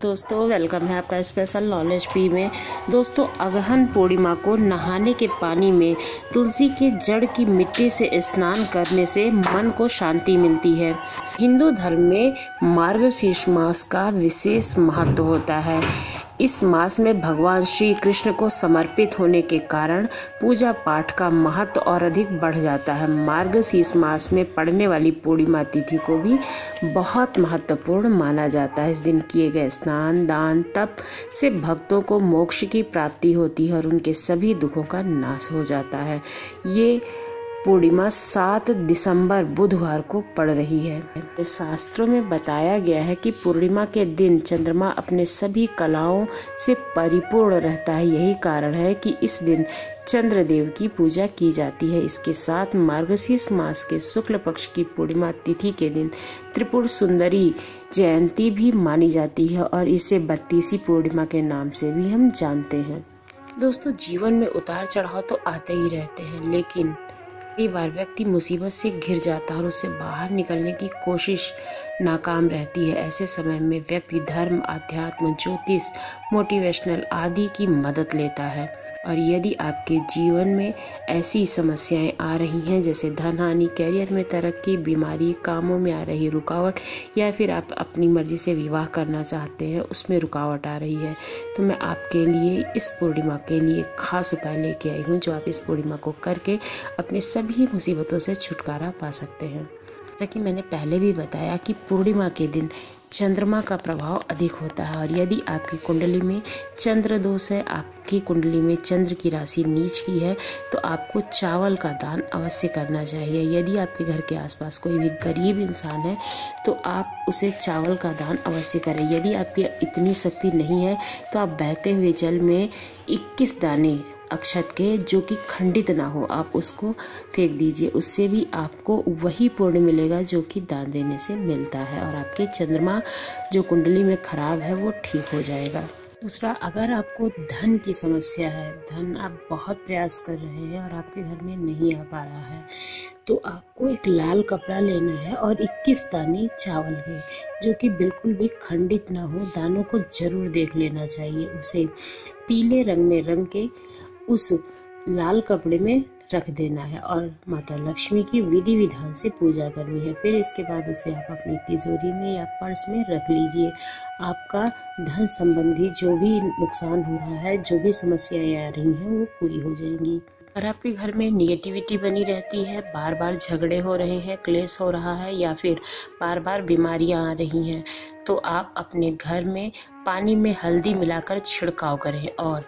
दोस्तों वेलकम है आपका स्पेशल नॉलेज पी में। दोस्तों अगहन पूर्णिमा को नहाने के पानी में तुलसी के जड़ की मिट्टी से स्नान करने से मन को शांति मिलती है। हिंदू धर्म में मार्गशीर्ष मास का विशेष महत्व होता है। इस मास में भगवान श्री कृष्ण को समर्पित होने के कारण पूजा पाठ का महत्व और अधिक बढ़ जाता है। मार्गशीर्ष मास में पड़ने वाली पूर्णिमा तिथि को भी बहुत महत्वपूर्ण माना जाता है। इस दिन किए गए स्नान, दान, तप से भक्तों को मोक्ष की प्राप्ति होती है और उनके सभी दुखों का नाश हो जाता है। ये पूर्णिमा 7 दिसंबर बुधवार को पड़ रही है। शास्त्रों में बताया गया है कि पूर्णिमा के दिन चंद्रमा अपने सभी कलाओं से परिपूर्ण रहता है। यही कारण है कि इस दिन चंद्रदेव की पूजा की जाती है। इसके साथ मार्गशीर्ष मास के शुक्ल पक्ष की पूर्णिमा तिथि के दिन त्रिपुर सुंदरी जयंती भी मानी जाती है और इसे 32वीं पूर्णिमा के नाम से भी हम जानते हैं। दोस्तों जीवन में उतार चढ़ाव तो आते ही रहते हैं, लेकिन कई बार व्यक्ति मुसीबत से घिर जाता है और उससे बाहर निकलने की कोशिश नाकाम रहती है। ऐसे समय में व्यक्ति धर्म, अध्यात्म, ज्योतिष, मोटिवेशनल आदि की मदद लेता है। और यदि आपके जीवन में ऐसी समस्याएं आ रही हैं जैसे धन हानि, कैरियर में तरक्की, बीमारी, कामों में आ रही रुकावट, या फिर आप अपनी मर्जी से विवाह करना चाहते हैं उसमें रुकावट आ रही है, तो मैं आपके लिए इस पूर्णिमा के लिए खास उपाय लेके आई हूँ जो आप इस पूर्णिमा को करके अपने सभी मुसीबतों से छुटकारा पा सकते हैं। जैसा कि मैंने पहले भी बताया कि पूर्णिमा के दिन चंद्रमा का प्रभाव अधिक होता है और यदि आपकी कुंडली में चंद्र दोष है, आपकी कुंडली में चंद्र की राशि नीच की है, तो आपको चावल का दान अवश्य करना चाहिए। यदि आपके घर के आसपास कोई भी गरीब इंसान है तो आप उसे चावल का दान अवश्य करें। यदि आपकी इतनी शक्ति नहीं है तो आप बहते हुए जल में 21 दाने अक्षत के जो कि खंडित ना हो आप उसको फेंक दीजिए। उससे भी आपको वही पुण्य मिलेगा जो कि दान देने से मिलता है और आपके चंद्रमा जो कुंडली में खराब है वो ठीक हो जाएगा। दूसरा, अगर आपको धन की समस्या है, धन आप बहुत प्रयास कर रहे हैं और आपके घर में नहीं आ पा रहा है, तो आपको एक लाल कपड़ा लेना है और 21 दाने चावल के जो कि बिल्कुल भी खंडित ना हो, दानों को जरूर देख लेना चाहिए। उसे पीले रंग में रंग के उस लाल कपड़े में रख देना है और माता लक्ष्मी की विधि विधान से पूजा करनी है। फिर इसके बाद उसे आप अपनी तिजोरी में या पर्स में रख लीजिए। आपका धन संबंधी जो भी नुकसान हो रहा है, जो भी समस्याएं आ रही हैं वो पूरी हो जाएंगी। अगर आपके घर में निगेटिविटी बनी रहती है, बार बार झगड़े हो रहे हैं, क्लेश हो रहा है या फिर बार बार बीमारियां आ रही हैं, तो आप अपने घर में पानी में हल्दी मिलाकर छिड़काव करें और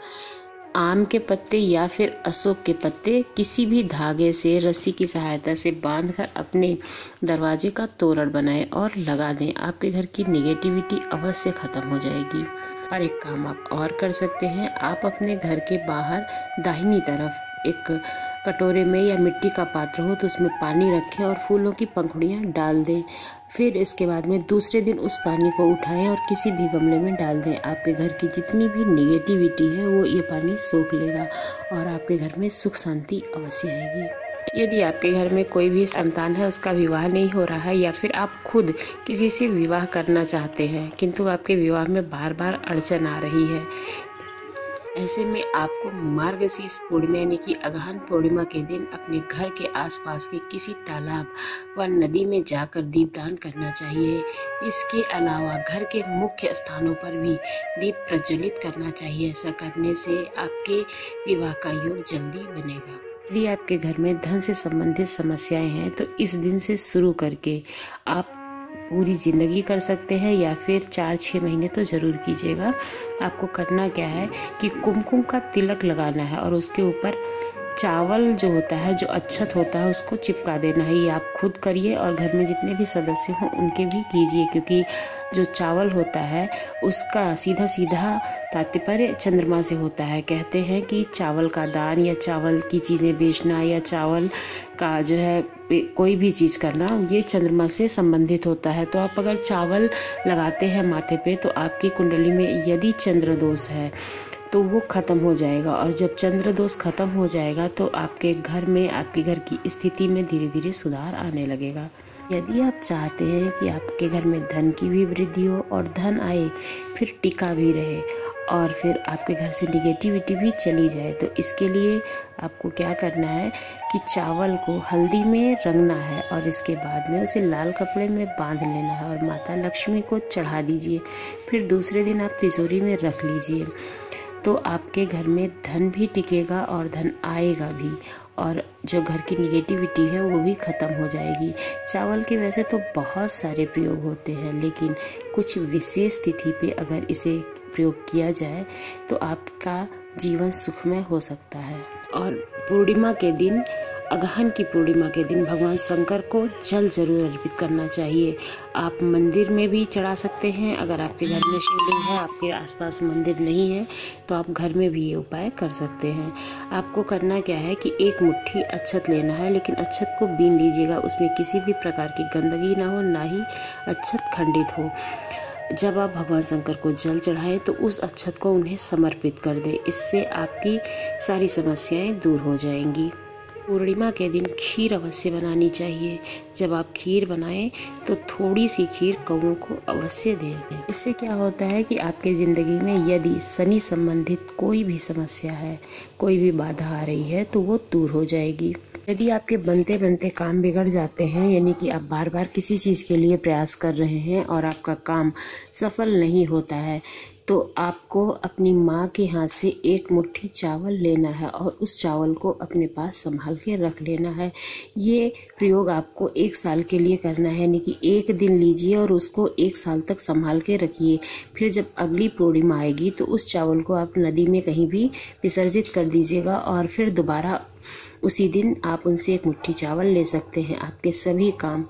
आम के पत्ते या फिर अशोक के पत्ते किसी भी धागे से, रस्सी की सहायता से बांधकर अपने दरवाजे का तोरण बनाएं और लगा दें। आपके घर की नेगेटिविटी अवश्य खत्म हो जाएगी। और एक काम आप और कर सकते हैं, आप अपने घर के बाहर दाहिनी तरफ एक कटोरे में या मिट्टी का पात्र हो तो उसमें पानी रखें और फूलों की पंखुड़ियाँ डाल दें। फिर इसके बाद में दूसरे दिन उस पानी को उठाएं और किसी भी गमले में डाल दें। आपके घर की जितनी भी नेगेटिविटी है वो ये पानी सोख लेगा और आपके घर में सुख शांति अवश्य आएगी। यदि आपके घर में कोई भी संतान है, उसका विवाह नहीं हो रहा है या फिर आप खुद किसी से विवाह करना चाहते हैं किंतु आपके विवाह में बार बार अड़चन आ रही है, ऐसे में आपको मार्गशीर्ष पूर्णिमा यानी कि अगहन पूर्णिमा के दिन अपने घर के आसपास के किसी तालाब व नदी में जाकर दीपदान करना चाहिए। इसके अलावा घर के मुख्य स्थानों पर भी दीप प्रज्वलित करना चाहिए। ऐसा करने से आपके विवाह का योग जल्दी बनेगा। यदि आपके घर में धन से संबंधित समस्याएं हैं तो इस दिन से शुरू करके आप पूरी जिंदगी कर सकते हैं या फिर 4-6 महीने तो जरूर कीजिएगा। आपको करना क्या है कि कुमकुम का तिलक लगाना है और उसके ऊपर चावल जो होता है, जो अक्षत होता है, उसको चिपका देना है। ये आप खुद करिए और घर में जितने भी सदस्य हों उनके भी कीजिए, क्योंकि जो चावल होता है उसका सीधा सीधा तात्पर्य चंद्रमा से होता है। कहते हैं कि चावल का दान या चावल की चीज़ें बेचना या चावल का जो है कोई भी चीज़ करना, ये चंद्रमा से संबंधित होता है। तो आप अगर चावल लगाते हैं माथे पे तो आपकी कुंडली में यदि चंद्र दोष है तो वो खत्म हो जाएगा और जब चंद्र दोष खत्म हो जाएगा तो आपके घर में, आपके घर की स्थिति में धीरे धीरे सुधार आने लगेगा। यदि आप चाहते हैं कि आपके घर में धन की भी वृद्धि हो और धन आए फिर टिका भी रहे और फिर आपके घर से निगेटिविटी भी चली जाए, तो इसके लिए आपको क्या करना है कि चावल को हल्दी में रंगना है और इसके बाद में उसे लाल कपड़े में बांध लेना है और माता लक्ष्मी को चढ़ा दीजिए। फिर दूसरे दिन आप तिजोरी में रख लीजिए, तो आपके घर में धन भी टिकेगा और धन आएगा भी और जो घर की निगेटिविटी है वो भी ख़त्म हो जाएगी। चावल के वैसे तो बहुत सारे प्रयोग होते हैं, लेकिन कुछ विशेष तिथि पे अगर इसे प्रयोग किया जाए तो आपका जीवन सुखमय हो सकता है। और पूर्णिमा के दिन, अगहन की पूर्णिमा के दिन भगवान शंकर को जल जरूर अर्पित करना चाहिए। आप मंदिर में भी चढ़ा सकते हैं, अगर आपके घर में शिवलिंग है, आपके आसपास मंदिर नहीं है तो आप घर में भी ये उपाय कर सकते हैं। आपको करना क्या है कि एक मुट्ठी अक्षत लेना है, लेकिन अक्षत को बीन लीजिएगा, उसमें किसी भी प्रकार की गंदगी ना हो, ना ही अक्षत खंडित हो। जब आप भगवान शंकर को जल चढ़ाएं तो उस अक्षत को उन्हें समर्पित कर दें, इससे आपकी सारी समस्याएं दूर हो जाएंगी। पूर्णिमा के दिन खीर अवश्य बनानी चाहिए। जब आप खीर बनाएं तो थोड़ी सी खीर कौओं को अवश्य दें। इससे क्या होता है कि आपके ज़िंदगी में यदि शनि संबंधित कोई भी समस्या है, कोई भी बाधा आ रही है तो वो दूर हो जाएगी। यदि आपके बनते बनते काम बिगड़ जाते हैं, यानी कि आप बार बार किसी चीज़ के लिए प्रयास कर रहे हैं और आपका काम सफल नहीं होता है, तो आपको अपनी माँ के हाथ से एक मुट्ठी चावल लेना है और उस चावल को अपने पास संभाल के रख लेना है। ये प्रयोग आपको 1 साल के लिए करना है, यानी कि एक दिन लीजिए और उसको 1 साल तक संभाल के रखिए। फिर जब अगली पूर्णिमा आएगी तो उस चावल को आप नदी में कहीं भी विसर्जित कर दीजिएगा और फिर दोबारा उसी दिन आप उनसे एक मुट्ठी चावल ले सकते हैं। आपके सभी काम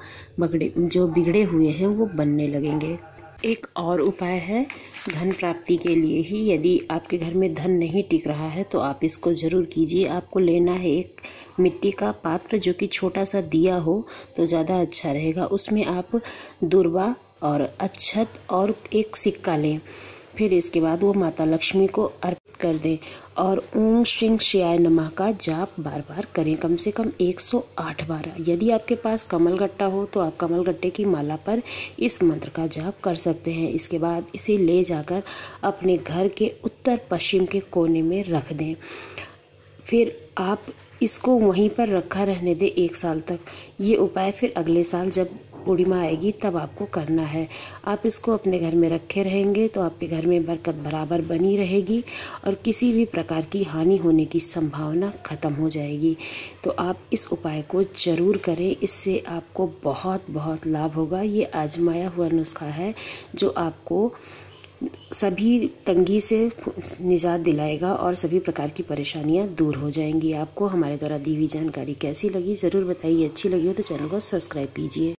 जो बिगड़े हुए हैं वो बनने लगेंगे। एक और उपाय है धन प्राप्ति के लिए ही। यदि आपके घर में धन नहीं टिक रहा है तो आप इसको ज़रूर कीजिए। आपको लेना है एक मिट्टी का पात्र, जो कि छोटा सा दिया हो तो ज़्यादा अच्छा रहेगा। उसमें आप दुर्वा और अक्षत और एक सिक्का लें। फिर इसके बाद वो माता लक्ष्मी को अर्पित कर दें और ओम श्रीं शिवाय नमः का जाप बार बार करें, कम से कम 108 बार। यदि आपके पास कमलगट्टा हो तो आप कमलगट्टे की माला पर इस मंत्र का जाप कर सकते हैं। इसके बाद इसे ले जाकर अपने घर के उत्तर पश्चिम के कोने में रख दें। फिर आप इसको वहीं पर रखा रहने दें 1 साल तक। ये उपाय फिर अगले साल जब पूर्णिमा आएगी तब आपको करना है। आप इसको अपने घर में रखे रहेंगे तो आपके घर में बरकत बराबर बनी रहेगी और किसी भी प्रकार की हानि होने की संभावना खत्म हो जाएगी। तो आप इस उपाय को ज़रूर करें, इससे आपको बहुत बहुत लाभ होगा। ये आजमाया हुआ नुस्खा है जो आपको सभी तंगी से निजात दिलाएगा और सभी प्रकार की परेशानियां दूर हो जाएंगी। आपको हमारे द्वारा दी हुई जानकारी कैसी लगी ज़रूर बताइए। अच्छी लगी हो तो चैनल को सब्सक्राइब कीजिए।